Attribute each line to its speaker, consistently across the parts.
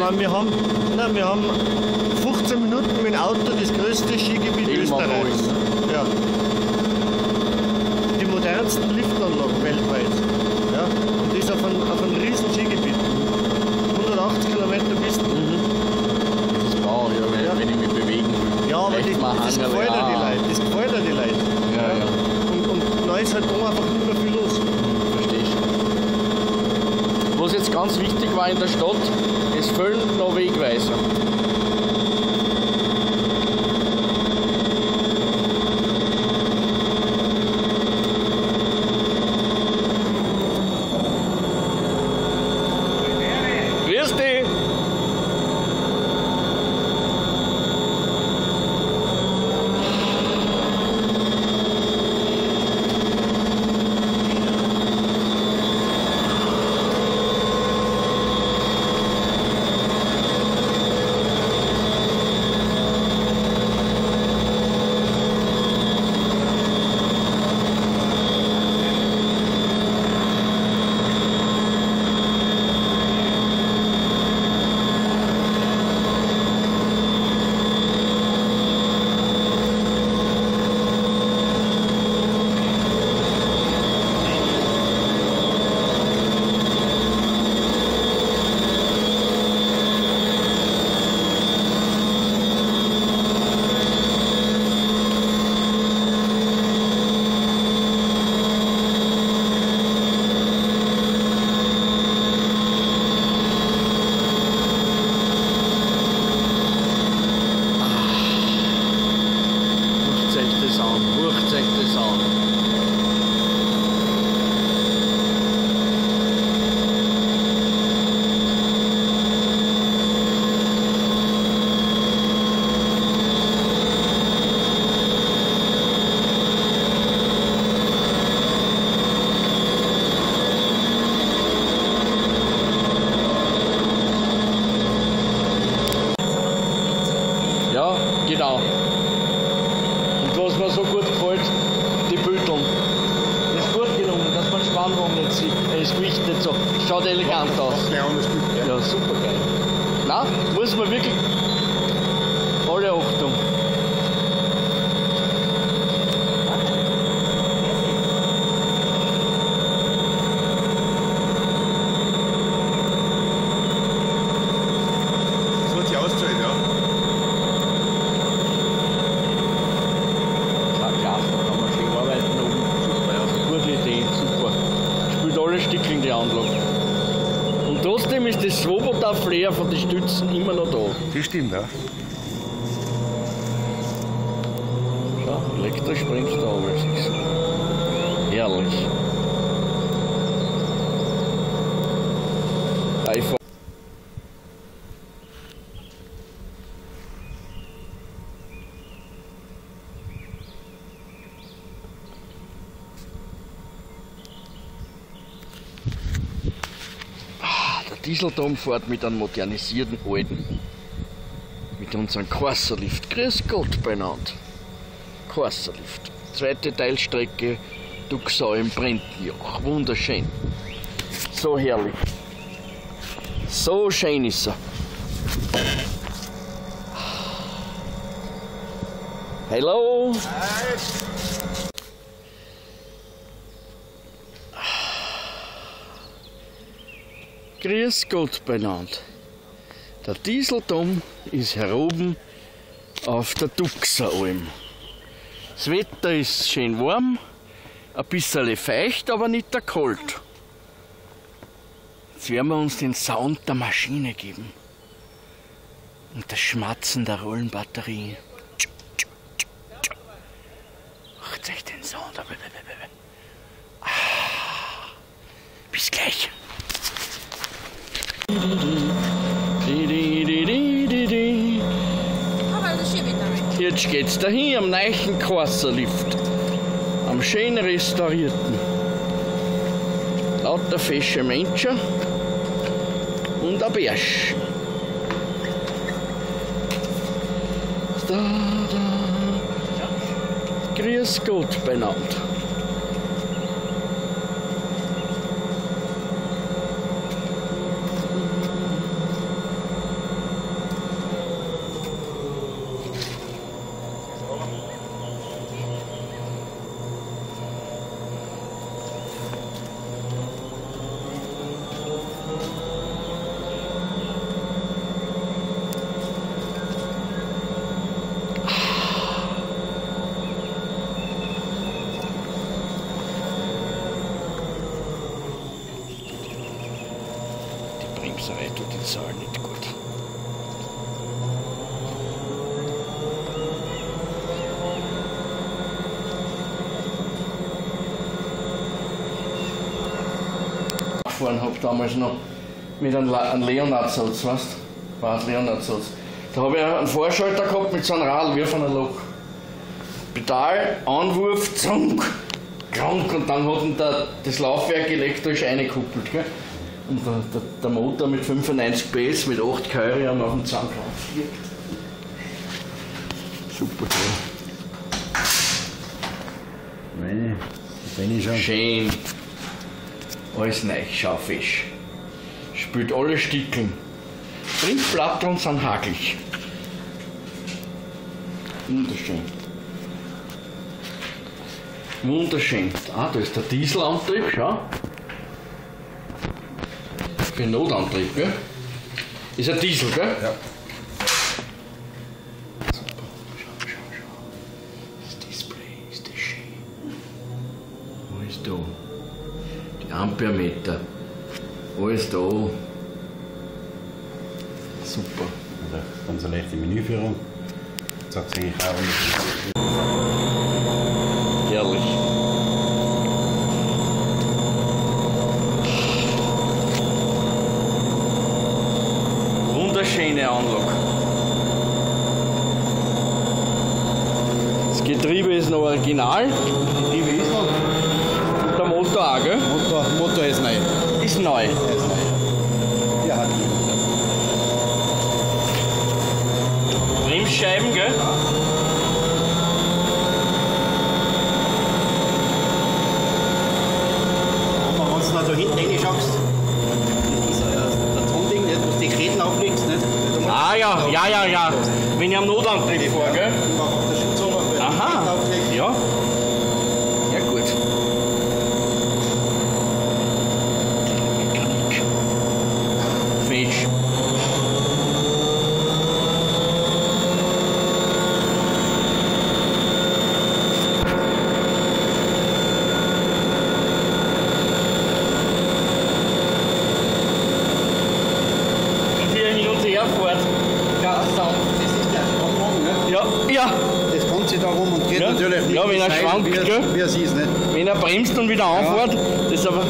Speaker 1: meine, wir haben 15 Minuten mit dem Auto das größte Skigebiet Österreichs. Ja. Die modernsten Liftanlagen weltweit. Ja. Und das auf einem riesen Skigebiet. 180 Kilometer Pisten.
Speaker 2: Das ist bau, ja, wenn ich mich bewegen will.
Speaker 1: Ja, aber das gefällt ja die Leute. Das gefällt ja die Leute.
Speaker 2: Ja, ja.
Speaker 1: Und neu ist halt da einfach nicht mehr viel los.
Speaker 2: Verstehst du? Was jetzt ganz wichtig war in der Stadt, es fehlen noch Wegweiser. Grüß dich! Hört euch das an. Ja, genau. Und was mir so gut gefällt, die Büteln. Das ist gut gelungen, dass man Spannung nicht sieht. Das Gewicht nicht so. Schaut elegant aus. Ja, super geil. Na, muss man wirklich alle Achtung.
Speaker 3: Das wird sich auszahlen, ja.
Speaker 2: Alle Stücke in die Anlage. Und trotzdem ist das Swoboda-Flair von den Stützen immer noch da.
Speaker 3: Das stimmt, ja.
Speaker 2: Schau, elektrisch springt da alles. Herrlich. iPhone. Dieseldom fährt mit einem modernisierten alten, mit unserem Corsa-Lift. Grüß Gott benannt. Corsa-Lift. Zweite Teilstrecke Duxau im Brentenjoch. Wunderschön. So herrlich. So schön ist er. Hallo.
Speaker 3: Hi.
Speaker 2: Grüß Gott benannt. Der Dieseldom ist hier oben auf der Duxaualm. Das Wetter ist schön warm, ein bisschen feucht, aber nicht kalt. Jetzt werden wir uns den Sound der Maschine geben und das Schmatzen der Rollenbatterie. Hört euch den Sound. Bis gleich. Jetzt geht's dahin am neuen Corsa-Lift, am schön restaurierten. Lauter fesche Menschen und ein Bärsch. Grüß Gott benannt. Bremserei tut die Zahl nicht gut. Gefahren habe damals noch mit einem Leonard-Satz, weißt du? War ein Leonard-Satz. Da habe ich einen Vorschalter gehabt mit so einem Rad wie auf einer Lok. Pedal, Anwurf, Zunk, krank und dann hat ihn das Laufwerk elektrisch eingekuppelt. Gell? Und der Motor mit 95 PS mit 8 Keulen haben auf dem Zank raufgelegt. Super toll.
Speaker 4: Wenn ich schon.
Speaker 2: Schön. Alles neu, scharfisch. Spült alle Stickeln. Trittplatteln sind hagelig. Wunderschön. Wunderschön. Ah, da ist der Dieselantrieb, schau. Für Notantrieb, gell? Ist ein Diesel, gell?
Speaker 4: Ja.
Speaker 2: Super. Schau. Das Display ist das schön. Alles da. Die Ampermeter. Alles da. Super.
Speaker 4: Oder dann so leichte Menüführung. Sagt es eigentlich auch.
Speaker 2: Herrlich. Wunderschöne Anlage. Das Getriebe ist noch original.
Speaker 4: Wie ist noch?
Speaker 2: Und der Motor auch, gell?
Speaker 4: Motor ist neu.
Speaker 2: Ist neu.
Speaker 4: Er ist neu. Der hat
Speaker 2: Bremsscheiben, gell?
Speaker 4: Aber wenn du da hinten reinschaust, der Tonding, wo du die Gräten auflegst, nicht?
Speaker 2: Ah ja. Wenn ich am Notantrieb fahre, gell?
Speaker 4: Auf der Schutzhaber, wenn du die Gräten
Speaker 2: Aha.
Speaker 4: auflegst.
Speaker 2: Ja. Ja gut. Mechanik. Fetch. Fährt. Ganz sanft.
Speaker 4: Das ist der Sprung, ne?
Speaker 2: Ja.
Speaker 4: Das kommt sich da rum und geht
Speaker 2: Ja.
Speaker 4: natürlich nicht.
Speaker 2: Ja, wenn er
Speaker 4: steil,
Speaker 2: schwankt,
Speaker 4: wie
Speaker 2: gell?
Speaker 4: wie es ist, nicht?
Speaker 2: Wenn er bremst und wieder anfährt, das ist aber.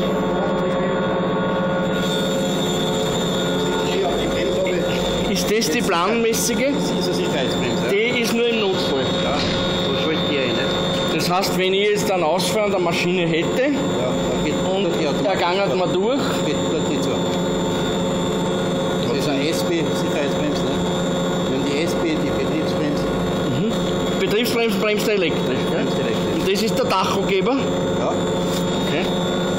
Speaker 4: Hier auf die Bremse
Speaker 2: Ist das die planmäßige?
Speaker 4: das ist eine Sicherheitsbremse.
Speaker 2: Die ist nur im Notfall.
Speaker 4: Ja, so schaltet die ein, nicht?
Speaker 2: Das heißt, wenn ich jetzt einen Ausfall an der Maschine hätte
Speaker 4: Ja, da geht
Speaker 2: und
Speaker 4: dort die
Speaker 2: er
Speaker 4: automatisch
Speaker 2: geht mal durch,
Speaker 4: geht dort nicht zu. Das ist eine SP-Sicherheitsbremse, ne? Wir haben die SP, die Betriebsbremse.
Speaker 2: Betriebsbremse bremst er elektrisch. Gell?
Speaker 4: Bremst elektrisch.
Speaker 2: Und das ist der Tachogeber.
Speaker 4: Ja,
Speaker 2: Okay.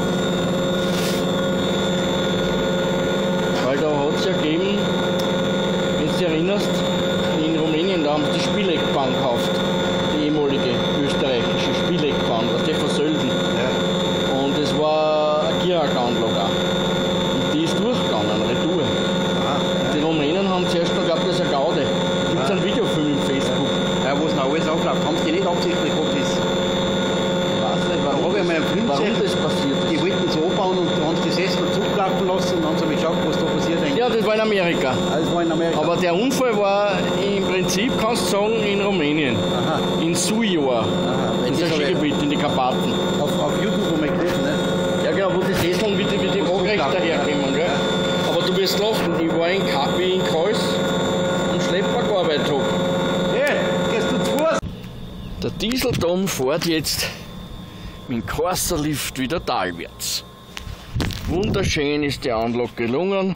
Speaker 2: Weil da hat es ja gegeben, wenn du dich erinnerst, in Rumänien, da haben sie die Spieleckbahn gekauft. Die ehemalige österreichische Spieleckbahn, was die von Sölden.
Speaker 4: ja.
Speaker 2: Und es war eine Girac-Anlage auch. Und die ist durchgegangen, Retour.
Speaker 4: Aha.
Speaker 2: Die Rumänen haben zuerst noch geglaubt, das ist eine Gaude. Gibt es einen Videofilm im Facebook?
Speaker 4: Ja, wo es noch alles aufläuft, haben sie die nicht absichtlich gehabt. Das
Speaker 2: Ich weiß nicht,
Speaker 4: Da habe ich mal einen Film
Speaker 2: warum
Speaker 4: gesehen.
Speaker 2: das passiert
Speaker 4: Die
Speaker 2: ist.
Speaker 4: wollten es anbauen und haben die Sessel zugelaufen lassen und haben sie geschaut, was da passiert eigentlich.
Speaker 2: Ja, das war in Amerika.
Speaker 4: Das war in Amerika.
Speaker 2: Aber der Unfall war im Prinzip, kannst du sagen, in Rumänien.
Speaker 4: Aha.
Speaker 2: In Sujoa.
Speaker 4: Aha.
Speaker 2: Das ist ein Skigebiet in die Karpaten.
Speaker 4: Auf YouTube haben wir gelesen, ne?
Speaker 2: Ja genau, wo die Sesseln wie die Waagrecht daherkommen. Gell? Aber du wirst lachen, ich war wie in Kreuz und Schlepper gearbeitet habe.
Speaker 4: Hey, gehst du zu Fuß?
Speaker 2: Der Dieseldom fährt jetzt mit dem Corsa-Lift wieder talwärts. Wunderschön ist die Anlage gelungen.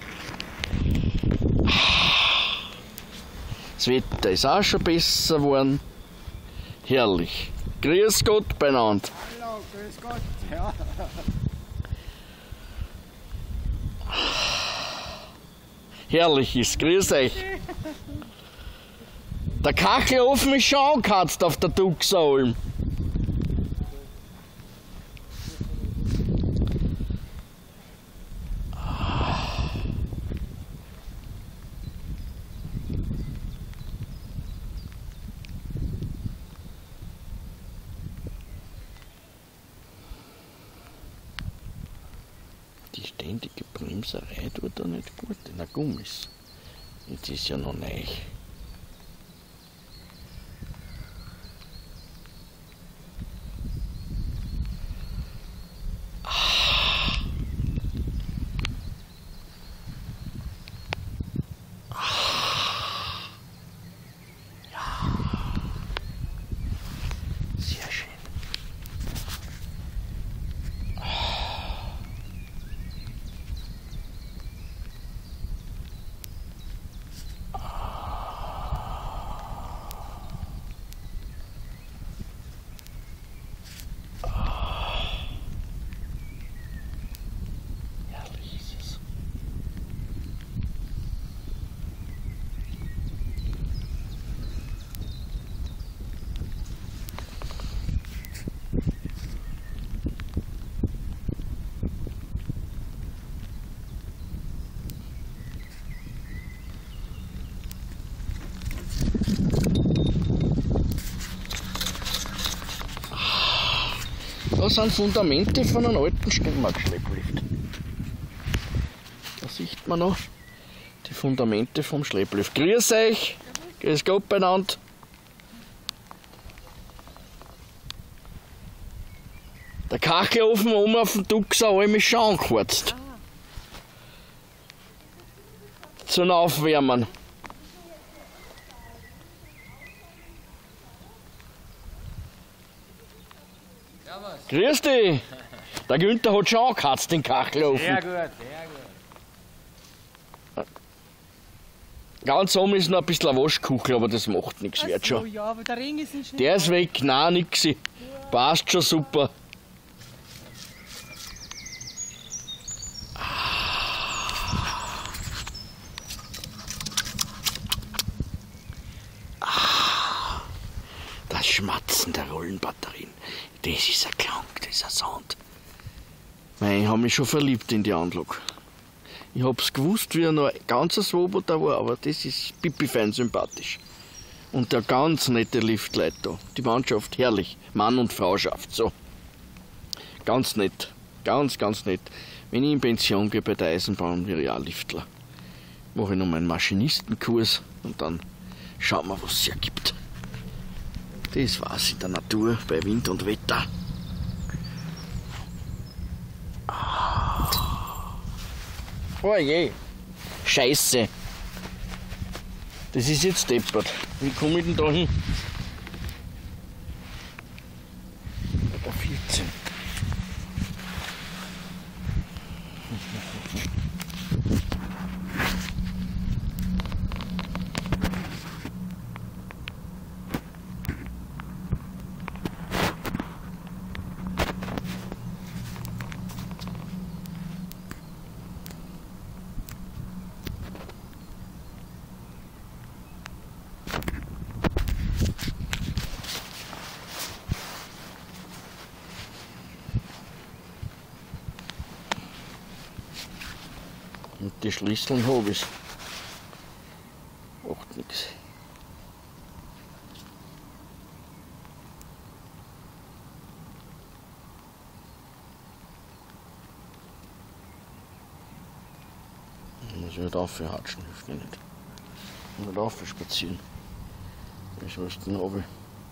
Speaker 2: Das Wetter ist auch schon besser geworden. Herrlich. Grüß Gott beieinander.
Speaker 4: Hallo, grüß Gott. Ja.
Speaker 2: Herrlich ist, grüß euch. Der Kachelofen ist schon angekatzt auf der Duxalm. Die ständige Bremse. Bremserei tut da nicht gut. Na Gummis. Jetzt ist ja noch neu. Das sind Fundamente von einem alten Steinmark-Schlepplift. Da sieht man noch die Fundamente vom Schlepplift. Grüß euch! Grüß Gott beieinander! Der Kachelofen oben auf dem Duxer ist schon angeheizt. Zum Aufwärmen. Grüß dich! Der Günther hat schon angeheizt, den Kachelofen.
Speaker 5: Sehr gut, sehr gut.
Speaker 2: Ganz oben ist noch ein bisschen ein Waschkuchel, aber das macht nichts, wird
Speaker 5: So,
Speaker 2: schon.
Speaker 5: ja, aber der Ring ist nicht
Speaker 2: Der ist weg, nein, nix. Passt schon super. Das Schmatzen der Rollenbatterien, das ist ein Klang, das ist ein Sound. Ich habe mich schon verliebt in die Anlage. Ich hab's gewusst, wie er noch ganz ein Swoboda war, aber das ist pipi-fein sympathisch. Und der ganz nette Liftleute da. Die Mannschaft herrlich. Mann und Frauschaft, so. Ganz nett. Ganz, ganz nett. Wenn ich in Pension gehe bei der Eisenbahn, wäre ich auch Liftler. Mache ich noch meinen Maschinistenkurs und dann schauen wir, was es ergibt. Das war's in der Natur, bei Wind und Wetter. Oh je, Scheiße. Das ist jetzt deppert. Wie komme ich denn da hin? Der 14. Und die Schlüsseln habe ich. Macht nichts. Muss ich halt aufhatschen, hilft mir nicht. Ich muss halt spazieren. Ich weiß den runter.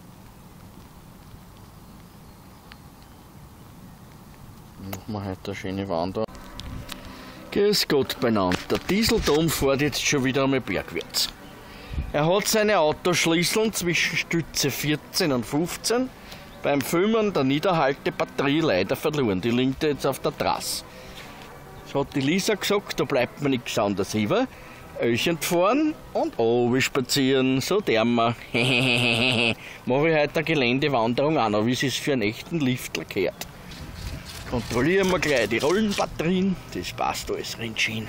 Speaker 2: Machen wir heute eine schöne Wanderung. Grüß Gott beieinander. Der Dieseldom fährt jetzt schon wieder einmal bergwärts. Er hat seine Autoschlüssel zwischen Stütze 14 und 15 beim Filmen der Niederhaltebatterie leider verloren. Die liegt jetzt auf der Trasse. Das hat die Lisa gesagt, da bleibt mir nichts anderes über. Öchen fahren und oben spazieren, so dermer. Mache ich heute eine Geländewanderung auch noch, wie es sich für einen echten Liftler gehört. Kontrollieren wir gleich die Rollenbatterien, das passt alles Rindschien.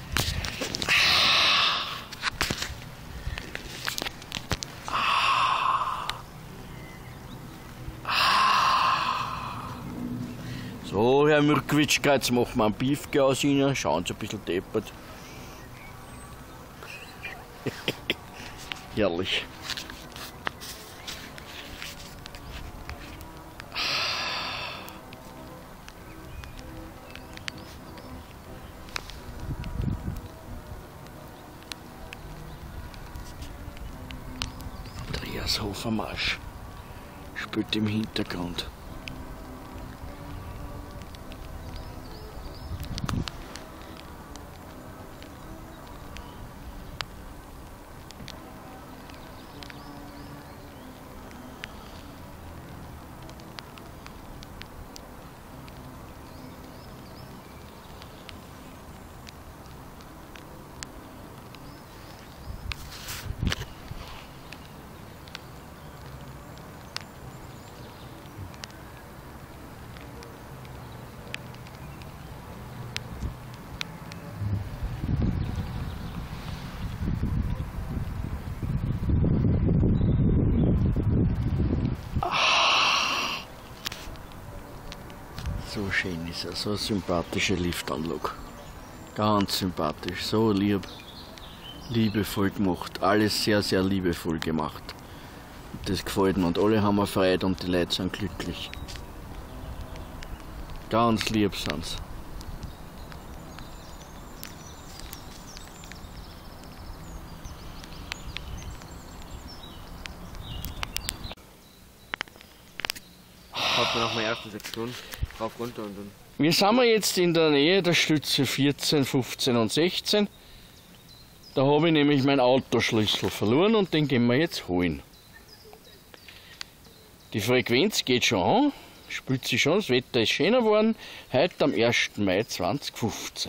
Speaker 2: So, Herr Mürkwitschka, jetzt machen wir einen Beefgas rein, schauen Sie ein bisschen deppert. Herrlich. Wilmershofer Marsch spielt im Hintergrund. So schön ist er, so eine sympathische Liftanlage. Ganz sympathisch, so lieb, liebevoll gemacht. Alles sehr, sehr liebevoll gemacht. Das gefällt mir und alle haben eine Freude und die Leute sind glücklich. Ganz lieb sind's.
Speaker 5: Hat man nach der ersten Sektion rauf runter und dann.
Speaker 2: Wir sind jetzt in der Nähe der Stütze 14, 15 und 16. Da habe ich nämlich meinen Autoschlüssel verloren und den gehen wir jetzt holen. Die Frequenz geht schon an, spült sich schon, das Wetter ist schöner geworden. Heute am 1. Mai 2015.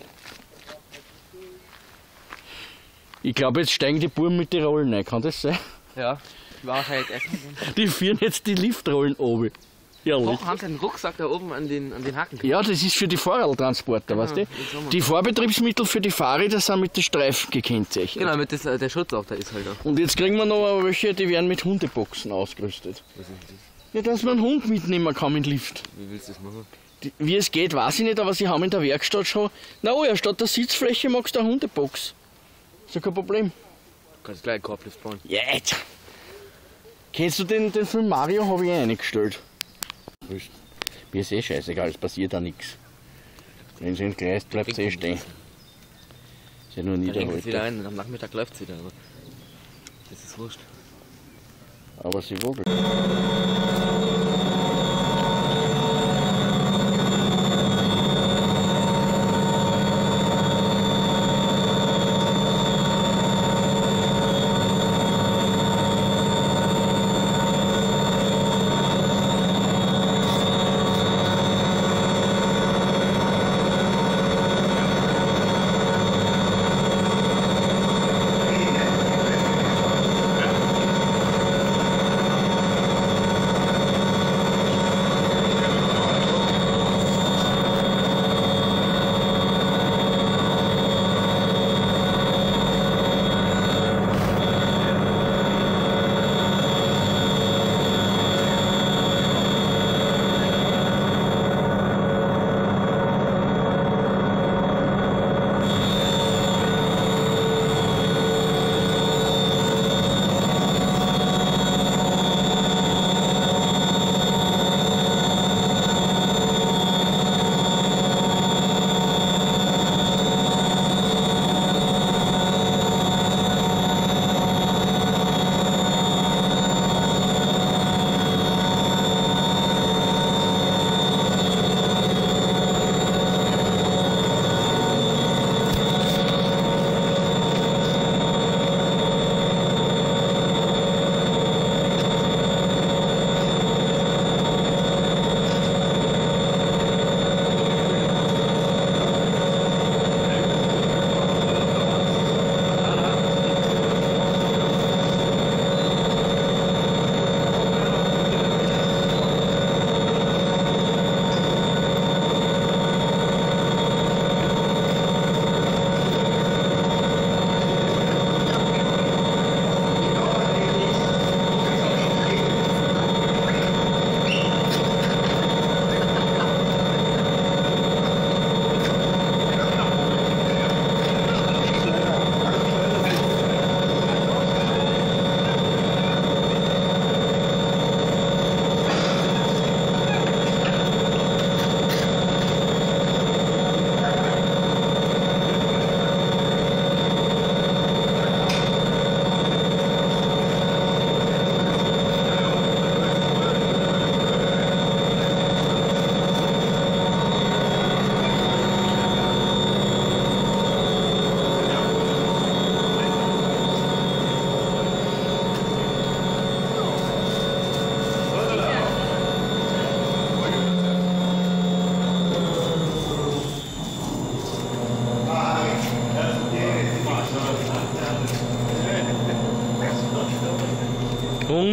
Speaker 2: Ich glaube, jetzt steigen die Buben mit den Rollen ein, kann das sein?
Speaker 5: Ja, war halt essen.
Speaker 2: Die führen jetzt die Liftrollen oben. Ehrlich.
Speaker 5: Haben sie einen Rucksack da oben an den Haken?
Speaker 2: Ja, das ist für die Fahrradtransporter, weißt du? Die Fahrbetriebsmittel für die Fahrräder sind mit den Streifen gekennzeichnet.
Speaker 5: Genau, mit der Schutz auch da ist halt auch.
Speaker 2: Und jetzt kriegen wir noch welche, die werden mit Hundeboxen ausgerüstet.
Speaker 5: Was ist das?
Speaker 2: Ja, dass man einen Hund mitnehmen kann mit Lift.
Speaker 5: Wie willst du das machen?
Speaker 2: Wie es geht, weiß ich nicht, aber sie haben in der Werkstatt schon. Na oh ja, statt der Sitzfläche magst du eine Hundebox. Ist ja kein Problem.
Speaker 5: Du kannst gleich einen Korblift bauen.
Speaker 2: Ja, jetzt. Kennst du den Film Mario? Habe ich eingestellt. Mir ist eh scheißegal, es passiert da nichts. Wenn sie ins Gleis bleibt, es eh stehen. Ist ja nur
Speaker 5: Da lenkt es wieder
Speaker 2: niederhalten.
Speaker 5: ein und am Nachmittag läuft es wieder. Aber das ist wurscht.
Speaker 2: Aber sie wogelt.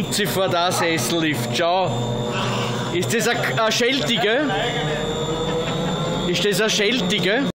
Speaker 2: und sie fährt auch Sessellift. Schau. Ist das eine Scheltige? Ist das eine Scheltige?